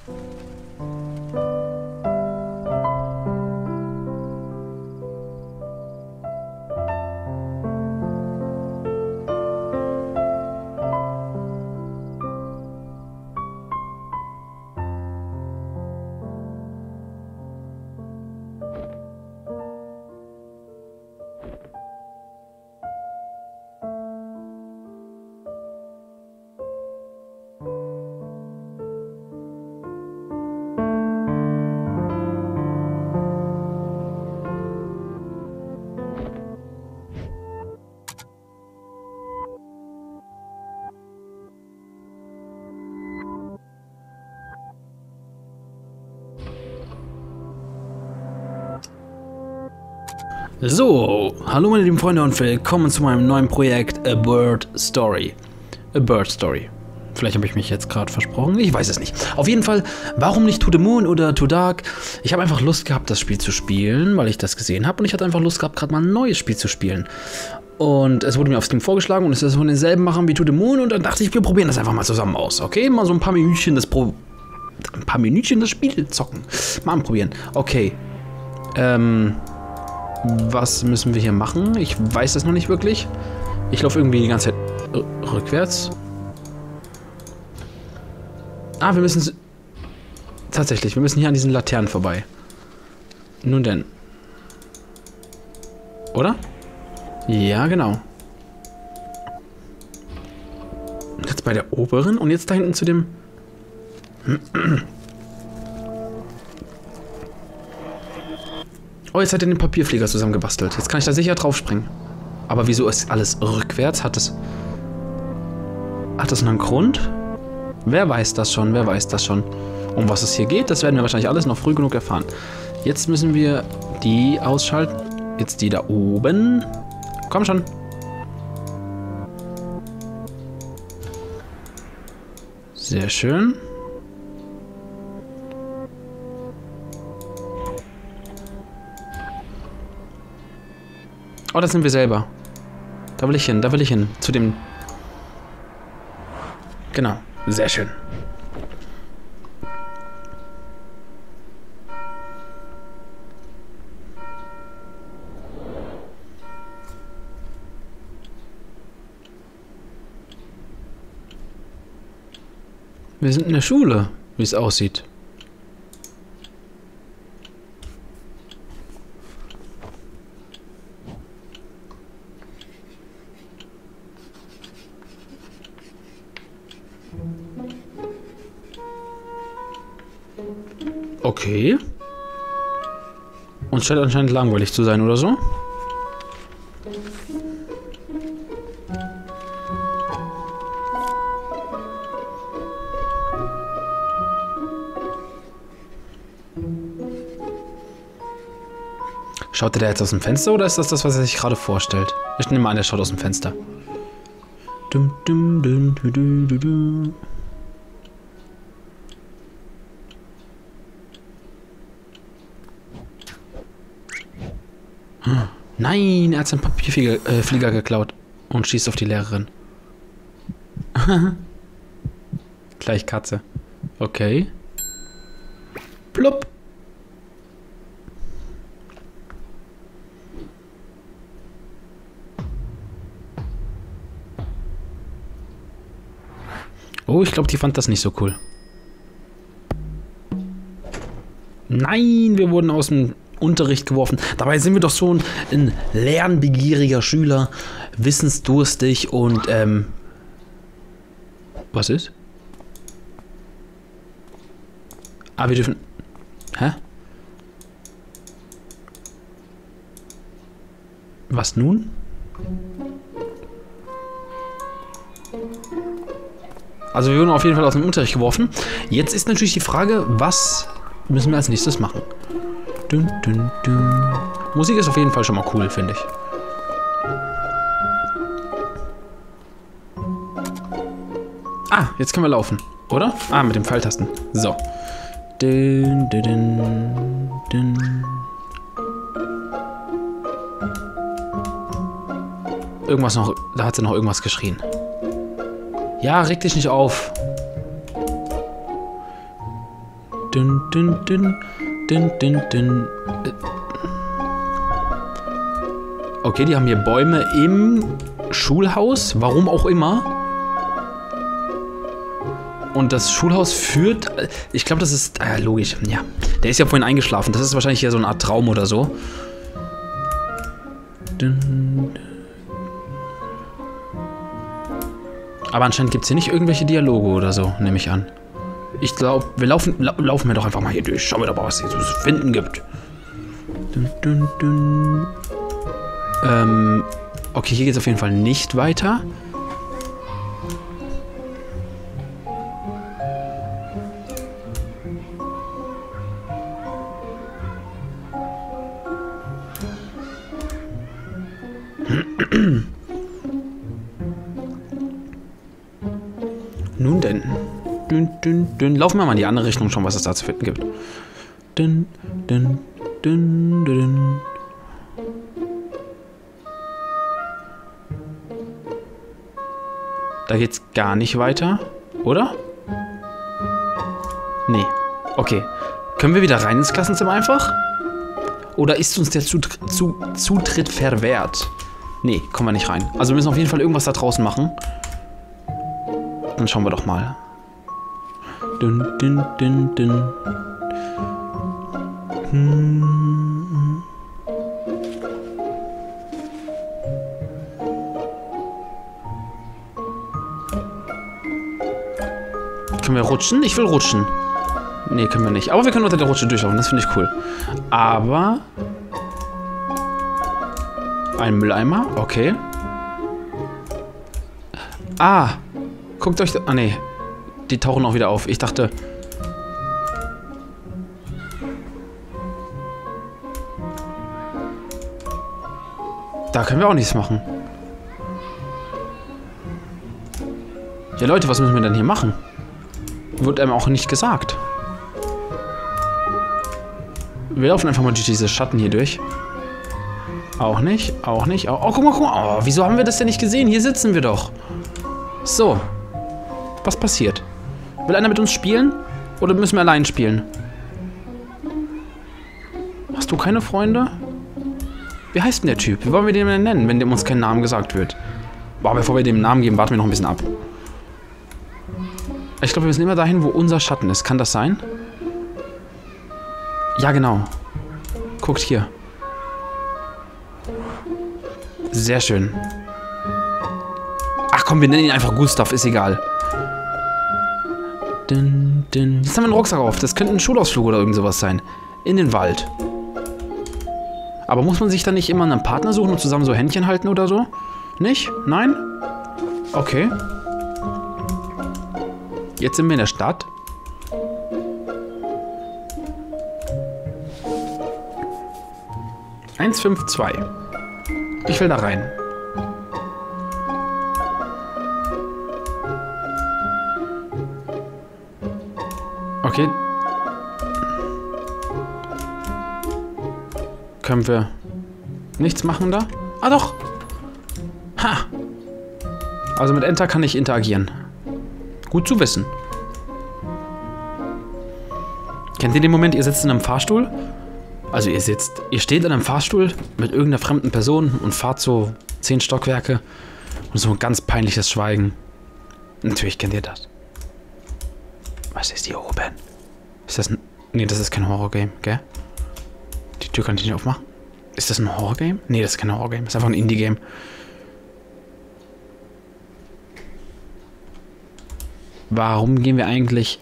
So, hallo meine lieben Freunde und willkommen zu meinem neuen Projekt A Bird Story. A Bird Story. Vielleicht habe ich mich jetzt gerade versprochen, ich weiß es nicht. Auf jeden Fall, warum nicht To the Moon oder To Dark? Ich habe einfach Lust gehabt, das Spiel zu spielen, weil ich das gesehen habe und ich hatte einfach Lust gehabt, gerade mal ein neues Spiel zu spielen. Und es wurde mir auf Steam vorgeschlagen und es ist von denselben Machern wie To the Moon und dann dachte ich, wir probieren das einfach mal zusammen aus, okay? Mal so ein paar Minütchen das Spiel zocken. Mal anprobieren. Okay. Was müssen wir hier machen? Ich weiß das noch nicht wirklich. Ich laufe irgendwie die ganze Zeit rückwärts. Ah, wir müssen... Tatsächlich, wir müssen hier an diesen Laternen vorbei. Nun denn. Oder? Ja, genau. Jetzt bei der oberen und jetzt da hinten zu dem... Oh, jetzt hat er den Papierflieger zusammengebastelt. Jetzt kann ich da sicher drauf springen. Aber wieso ist alles rückwärts? Hat das einen Grund? Wer weiß das schon? Wer weiß das schon? Um was es hier geht, das werden wir wahrscheinlich alles noch früh genug erfahren. Jetzt müssen wir die ausschalten. Jetzt die da oben. Komm schon. Sehr schön. Oh, das sind wir selber. Da will ich hin, da will ich hin. Zu dem... Genau, sehr schön. Wir sind in der Schule, wie es aussieht. Okay. Uns scheint anscheinend langweilig zu sein, oder so? Schaut der jetzt aus dem Fenster oder ist das das, was er sich gerade vorstellt? Ich nehme an, der schaut aus dem Fenster. Dum, dum, dum, dum, dum, dum, dum. Nein, er hat seinen Papierflieger geklaut und schießt auf die Lehrerin. Gleich Katze. Okay. Plupp. Oh, ich glaube, die fand das nicht so cool. Nein, wir wurden aus dem Unterricht geworfen. Dabei sind wir doch so ein lernbegieriger Schüler, wissensdurstig und, was ist? Ah, wir dürfen... Hä? Was nun? Also wir wurden auf jeden Fall aus dem Unterricht geworfen. Jetzt ist natürlich die Frage, was müssen wir als nächstes machen? Dun, dun, dun. Musik ist auf jeden Fall schon mal cool, finde ich. Ah, jetzt können wir laufen, oder? Ah, mit den Pfeiltasten. So. Dun, dun, dun, dun. Irgendwas noch, da hat sie noch irgendwas geschrien. Ja, reg dich nicht auf. Dün, dün, dün, dün, dün, dün. Okay, die haben hier Bäume im Schulhaus, warum auch immer. Und das Schulhaus führt, ich glaube, das ist, logisch, ja. Der ist ja vorhin eingeschlafen, das ist wahrscheinlich hier so eine Art Traum oder so. Aber anscheinend gibt es hier nicht irgendwelche Dialoge oder so, nehme ich an. Ich glaube, wir laufen wir doch einfach mal hier durch. Schauen wir doch mal, was es hier zu finden gibt. Okay, hier geht es auf jeden Fall nicht weiter. Nun denn. Laufen wir mal in die andere Richtung, schauen, was es da zu finden gibt. Da geht's gar nicht weiter, oder? Nee. Okay. Können wir wieder rein ins Klassenzimmer einfach? Oder ist uns der Zutritt verwehrt? Nee, kommen wir nicht rein. Also wir müssen auf jeden Fall irgendwas da draußen machen. Dann schauen wir doch mal. Können wir rutschen? Ich will rutschen. Nee, können wir nicht. Aber wir können unter der Rutsche durchlaufen. Das finde ich cool. Aber... ein Mülleimer? Okay. Ah! Guckt euch... Ah, nee. Die tauchen auch wieder auf. Ich dachte... Da können wir auch nichts machen. Ja, Leute, was müssen wir denn hier machen? Wird einem auch nicht gesagt. Wir laufen einfach mal durch diese Schatten hier durch. Auch nicht, auch nicht. Oh, guck mal. Oh, wieso haben wir das denn nicht gesehen? Hier sitzen wir doch. So. Was passiert? Will einer mit uns spielen? Oder müssen wir allein spielen? Hast du keine Freunde? Wie heißt denn der Typ? Wie wollen wir den denn nennen, wenn dem uns kein Name gesagt wird? Boah, bevor wir dem Namen geben, warten wir noch ein bisschen ab. Ich glaube, wir müssen immer dahin, wo unser Schatten ist. Kann das sein? Ja, genau. Guckt hier. Sehr schön. Ach komm, wir nennen ihn einfach Gustav, ist egal. Jetzt haben wir einen Rucksack auf. Das könnte ein Schulausflug oder irgend sowas sein. In den Wald. Aber muss man sich dann nicht immer einen Partner suchen und zusammen so Händchen halten oder so? Nicht? Nein? Okay. Jetzt sind wir in der Stadt. (152). Ich will da rein. Okay. Können wir nichts machen da? Ah doch! Ha! Also mit Enter kann ich interagieren. Gut zu wissen. Kennt ihr den Moment, ihr sitzt in einem Fahrstuhl? Also ihr steht in einem Fahrstuhl mit irgendeiner fremden Person und fahrt so 10 Stockwerke und so ein ganz peinliches Schweigen. Natürlich kennt ihr das. Was ist hier oben? Ist das ein... Nee, das ist kein Horrorgame, gell? Die Tür kann ich nicht aufmachen. Ist das ein Horrorgame? Nee, das ist kein Horrorgame. Das ist einfach ein Indie-Game. Warum gehen wir eigentlich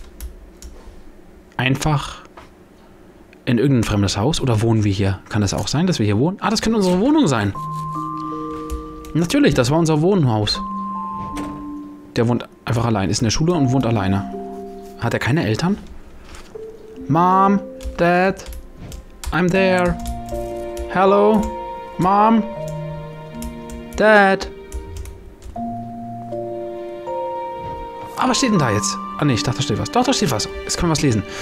einfach in irgendein fremdes Haus? Oder wohnen wir hier? Kann das auch sein, dass wir hier wohnen? Ah, das könnte unsere Wohnung sein. Natürlich, das war unser Wohnhaus. Der wohnt einfach allein. Ist in der Schule und wohnt alleine. Hat er keine Eltern? Mom, Dad, I'm there. Hello, Mom, Dad. Ah, was steht denn da jetzt? Ah, nee, ich dachte, da steht was. Doch, da steht was. Jetzt können wir was lesen.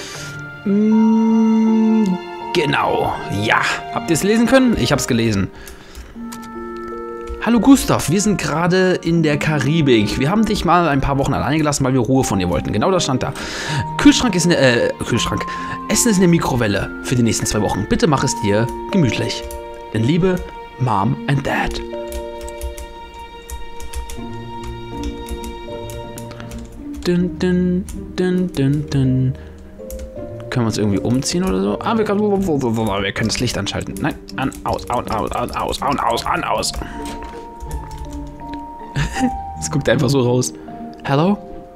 Genau. Ja. Habt ihr es lesen können? Ich hab's gelesen. Hallo Gustav, wir sind gerade in der Karibik. Wir haben dich mal ein paar Wochen alleine gelassen, weil wir Ruhe von dir wollten. Genau das stand da. Kühlschrank ist Kühlschrank. Essen ist in der Mikrowelle für die nächsten 2 Wochen. Bitte mach es dir gemütlich. In Liebe, Mom and Dad. Dun, dun, dun, dun, dun. Können wir uns irgendwie umziehen oder so? Ah, wir können das Licht anschalten. Nein, an, aus. Es guckt einfach so raus. Hello?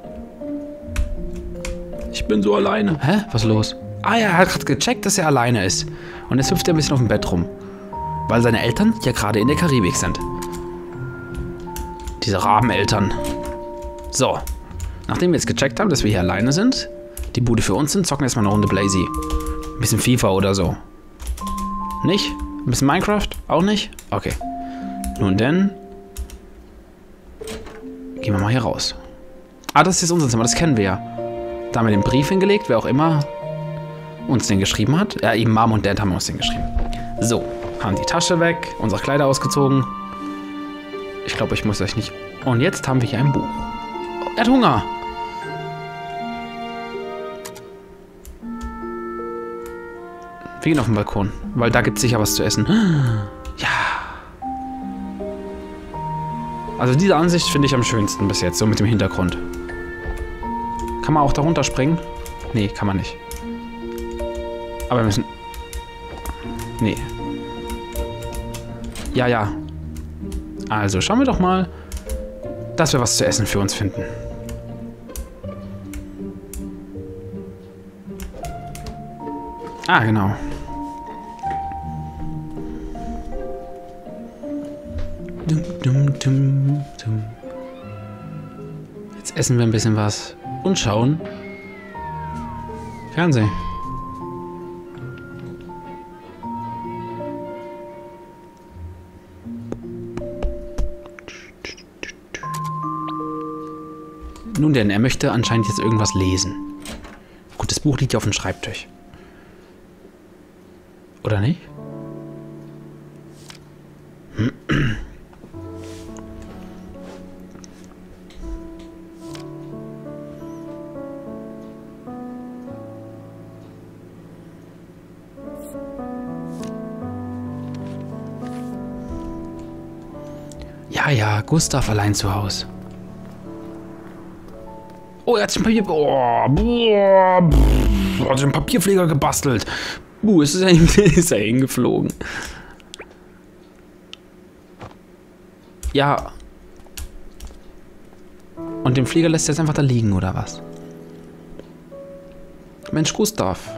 Ich bin so alleine. Hä? Was ist los? Ah ja, er hat gerade gecheckt, dass er alleine ist. Und jetzt hüpft er ein bisschen auf dem Bett rum. Weil seine Eltern ja gerade in der Karibik sind. Diese Rabeneltern. So. Nachdem wir jetzt gecheckt haben, dass wir hier alleine sind, die Bude für uns sind, zocken wir erstmal eine Runde Blazy. Ein bisschen FIFA oder so. Nicht? Ein bisschen Minecraft? Auch nicht? Okay. Nun denn. Gehen wir mal hier raus. Ah, das ist jetzt unser Zimmer, das kennen wir ja. Da haben wir den Brief hingelegt, wer auch immer uns den geschrieben hat. Ja, eben Mom und Dad haben uns den geschrieben. So, haben die Tasche weg, unsere Kleider ausgezogen. Ich glaube, ich muss euch nicht... Und jetzt haben wir hier ein Buch. Er hat Hunger. Wir gehen auf den Balkon, weil da gibt es sicher was zu essen. Ja. Also diese Ansicht finde ich am schönsten bis jetzt, so mit dem Hintergrund. Kann man auch da runterspringen? Nee, kann man nicht. Aber wir müssen... Nee. Ja, ja. Also, schauen wir doch mal, dass wir was zu essen für uns finden. Ah, genau. Jetzt essen wir ein bisschen was und schauen Fernsehen. Nun denn, er möchte anscheinend jetzt irgendwas lesen. Gut, das Buch liegt ja auf dem Schreibtisch. Oder nicht? Ja, ja, Gustav allein zu Hause. Oh, er hat sich ein Papier... Er hat sich einen Papierflieger gebastelt. Ist er hingeflogen. Ja. Und den Flieger lässt er jetzt einfach da liegen, oder was? Mensch, Gustav.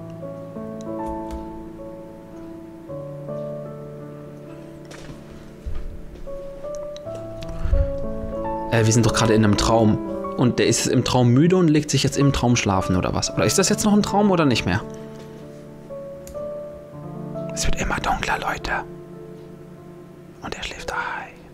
Wir sind doch gerade in einem Traum. Und der ist im Traum müde und legt sich jetzt im Traum schlafen, oder was? Oder ist das jetzt noch ein Traum oder nicht mehr? Es wird immer dunkler, Leute. Und er schläft ein.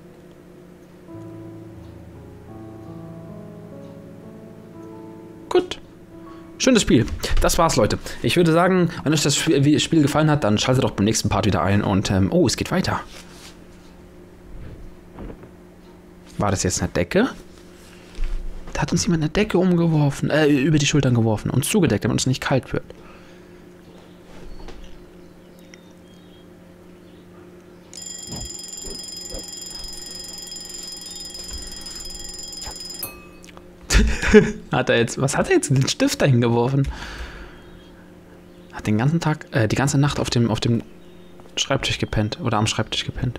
Gut. Schönes Spiel. Das war's, Leute. Ich würde sagen, wenn euch das Spiel gefallen hat, dann schaltet doch beim nächsten Part wieder ein. Und, oh, es geht weiter. War das jetzt eine Decke? Da hat uns jemand eine Decke umgeworfen, über die Schultern geworfen und zugedeckt, damit es nicht kalt wird. Was hat er jetzt? Den Stift dahin geworfen? Hat den ganzen Tag, die ganze Nacht auf dem Schreibtisch gepennt. Oder am Schreibtisch gepennt.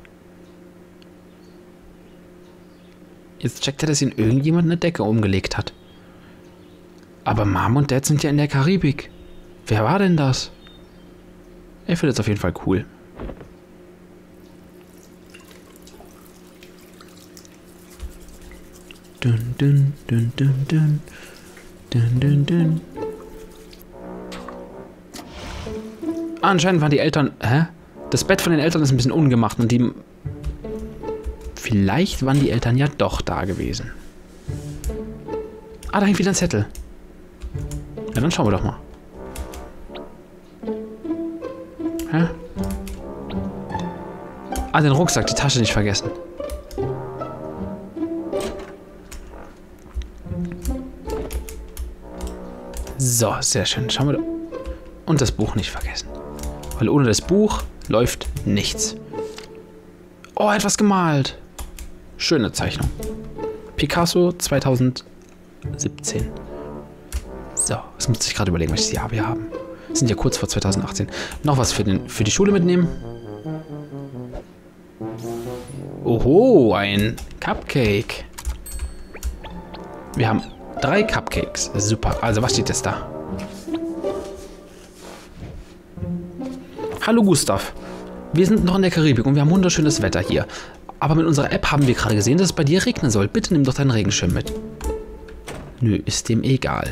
Jetzt checkt er, dass ihn irgendjemand eine Decke umgelegt hat. Aber Mom und Dad sind ja in der Karibik. Wer war denn das? Er findet es auf jeden Fall cool. Dun, dun, dun, dun, dun. Dun, dun, dun. Anscheinend waren die Eltern... Hä? Das Bett von den Eltern ist ein bisschen ungemacht und die... Vielleicht waren die Eltern ja doch da gewesen. Ah, da hängt wieder ein Zettel. Ja, dann schauen wir doch mal. Hä? Ah, den Rucksack, die Tasche nicht vergessen. So, sehr schön. Schauen wir da. Und das Buch nicht vergessen. Weil ohne das Buch läuft nichts. Oh, etwas gemalt. Schöne Zeichnung. Picasso 2017. So, das muss ich gerade überlegen, welches Jahr wir haben. Wir sind ja kurz vor 2018. Noch was für die Schule mitnehmen. Oho, ein Cupcake. Wir haben 3 Cupcakes. Super. Also, was steht jetzt da? Hallo Gustav. Wir sind noch in der Karibik und wir haben wunderschönes Wetter hier. Aber mit unserer App haben wir gerade gesehen, dass es bei dir regnen soll. Bitte nimm doch deinen Regenschirm mit. Nö, ist dem egal.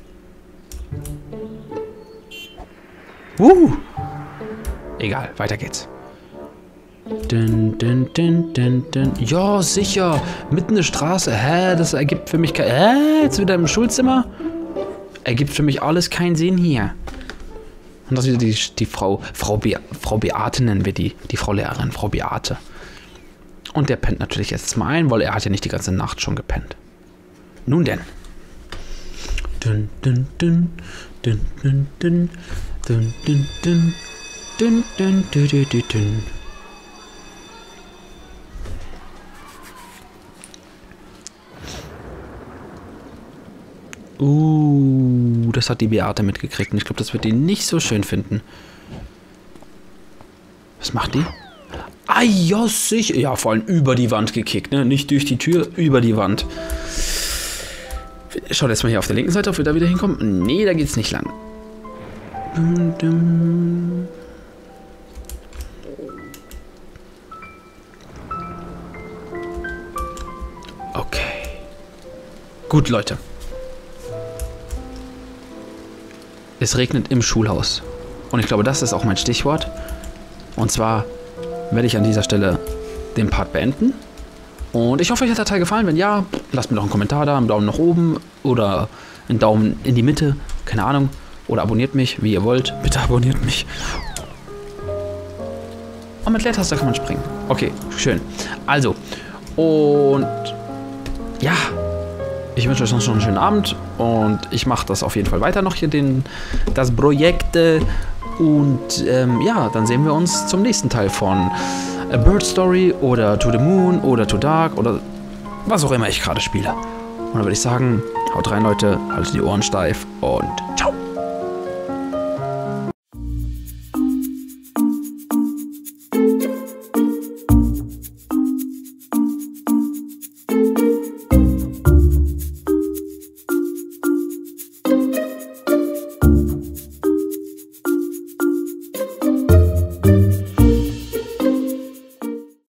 Egal, weiter geht's. Dun, dun, dun, dun, dun. Ja, sicher. Mitten in der Straße. Hä? Das ergibt für mich kein... Jetzt wieder im Schulzimmer? Ergibt für mich alles keinen Sinn hier. Und das ist wieder die Frau Beate nennen wir die. Die Frau Lehrerin, Frau Beate. Und der pennt natürlich jetzt mal ein, weil er hat ja nicht die ganze Nacht schon gepennt. Nun denn. Dun, dun, dun, dun, dun, dun, dun, dun, dun, dun, dun, dun, dun, dun, dun. Das hat die Beate mitgekriegt und ich glaube, das wird die nicht so schön finden. Was macht die? Ah, ja, sicher. Ja, vor allem über die Wand gekickt, ne? Nicht durch die Tür, über die Wand. Schaut jetzt mal hier auf der linken Seite, ob wir da wieder hinkommen. Nee, da geht's nicht lang. Okay. Gut, Leute. Es regnet im Schulhaus. Und ich glaube, das ist auch mein Stichwort. Und zwar werde ich an dieser Stelle den Part beenden. Und ich hoffe, euch hat der Teil gefallen. Wenn ja, lasst mir doch einen Kommentar da, einen Daumen nach oben oder einen Daumen in die Mitte. Keine Ahnung. Oder abonniert mich, wie ihr wollt. Bitte abonniert mich. Und mit Leertaste kann man springen. Okay, schön. Also, und ja, ich wünsche euch noch einen schönen Abend. Und ich mache das auf jeden Fall weiter noch hier, das Projekt. Und ja, dann sehen wir uns zum nächsten Teil von A Bird Story oder To the Moon oder To Dark oder was auch immer ich gerade spiele. Und dann würde ich sagen, haut rein, Leute, haltet die Ohren steif und ciao.